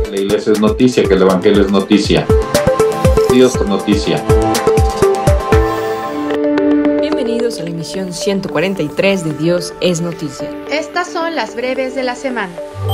Que la iglesia es noticia, que el evangelio es noticia. Dios es noticia. Bienvenidos a la emisión 143 de Dios es Noticia. Estas son las breves de la semana.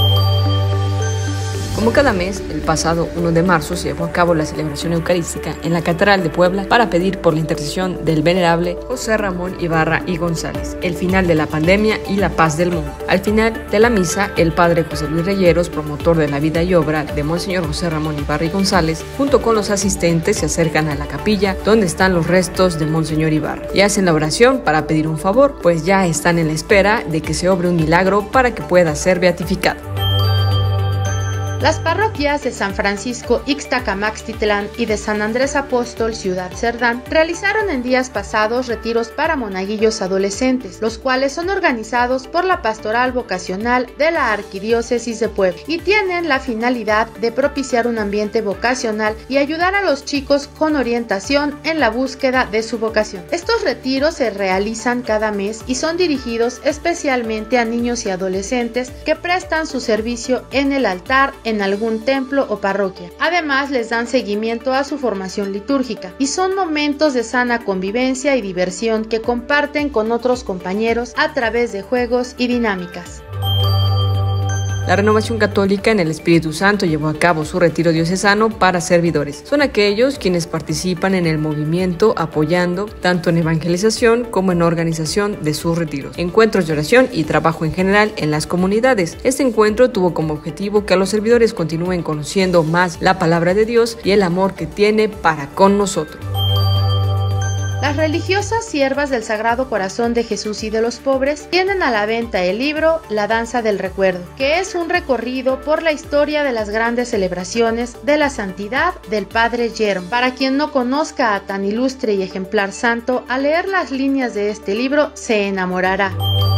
Como cada mes, el pasado 1 de marzo se llevó a cabo la celebración eucarística en la Catedral de Puebla para pedir por la intercesión del venerable José Ramón Ibarra y González, el final de la pandemia y la paz del mundo. Al final de la misa, el padre José Luis Reyeros, promotor de la vida y obra de Monseñor José Ramón Ibarra y González, junto con los asistentes se acercan a la capilla donde están los restos de Monseñor Ibarra y hacen la oración para pedir un favor, pues ya están en la espera de que se obre un milagro para que pueda ser beatificado. Las parroquias de San Francisco Ixtacamaxtitlán y de San Andrés Apóstol Ciudad Cerdán realizaron en días pasados retiros para monaguillos adolescentes, los cuales son organizados por la Pastoral Vocacional de la Arquidiócesis de Puebla y tienen la finalidad de propiciar un ambiente vocacional y ayudar a los chicos con orientación en la búsqueda de su vocación. Estos retiros se realizan cada mes y son dirigidos especialmente a niños y adolescentes que prestan su servicio en el altar en algún templo o parroquia. Además, les dan seguimiento a su formación litúrgica y son momentos de sana convivencia y diversión que comparten con otros compañeros a través de juegos y dinámicas. La Renovación Católica en el Espíritu Santo llevó a cabo su retiro diocesano para servidores. Son aquellos quienes participan en el movimiento apoyando tanto en evangelización como en organización de sus retiros, encuentros de oración y trabajo en general en las comunidades. Este encuentro tuvo como objetivo que los servidores continúen conociendo más la palabra de Dios y el amor que tiene para con nosotros. Las religiosas siervas del Sagrado Corazón de Jesús y de los Pobres tienen a la venta el libro La Danza del Recuerdo, que es un recorrido por la historia de las grandes celebraciones de la santidad del Padre Yerm. Para quien no conozca a tan ilustre y ejemplar santo, al leer las líneas de este libro se enamorará.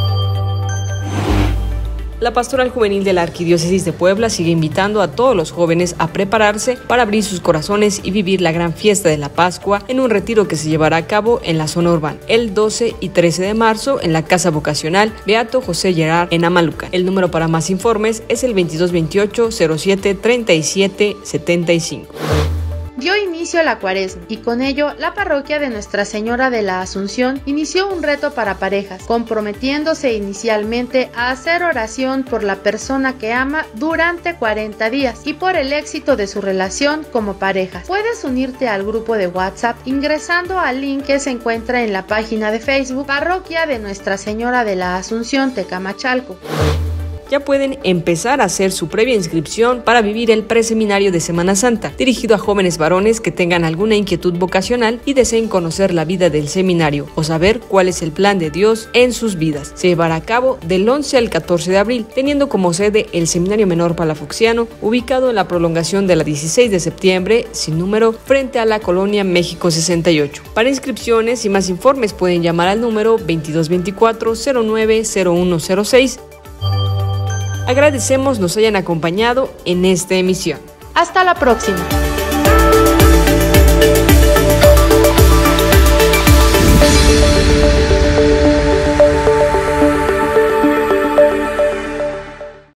La Pastoral Juvenil de la Arquidiócesis de Puebla sigue invitando a todos los jóvenes a prepararse para abrir sus corazones y vivir la gran fiesta de la Pascua en un retiro que se llevará a cabo en la zona urbana el 12 y 13 de marzo en la Casa Vocacional Beato José Gerard en Amalucan. El número para más informes es el 2228 07 37 75. Dio inicio a la Cuaresma y con ello la parroquia de Nuestra Señora de la Asunción inició un reto para parejas, comprometiéndose inicialmente a hacer oración por la persona que ama durante 40 días y por el éxito de su relación como pareja. Puedes unirte al grupo de WhatsApp ingresando al link que se encuentra en la página de Facebook Parroquia de Nuestra Señora de la Asunción Tecamachalco. Ya pueden empezar a hacer su previa inscripción para vivir el preseminario de Semana Santa, dirigido a jóvenes varones que tengan alguna inquietud vocacional y deseen conocer la vida del seminario o saber cuál es el plan de Dios en sus vidas. Se llevará a cabo del 11 al 14 de abril, teniendo como sede el Seminario Menor Palafoxiano, ubicado en la prolongación de la 16 de septiembre, sin número, frente a la colonia México 68. Para inscripciones y más informes pueden llamar al número 2224 09 0106. Agradecemos nos hayan acompañado en esta emisión. Hasta la próxima.